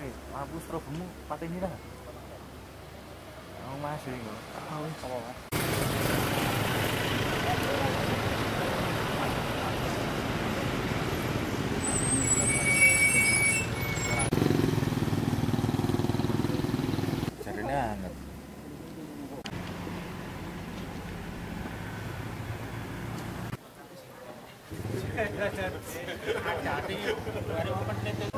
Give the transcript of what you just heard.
lampu strobemu pateni lah. Oh Mas iki. Oh wis apa Mas? Jarene anget. Hati-hati, baru open itu.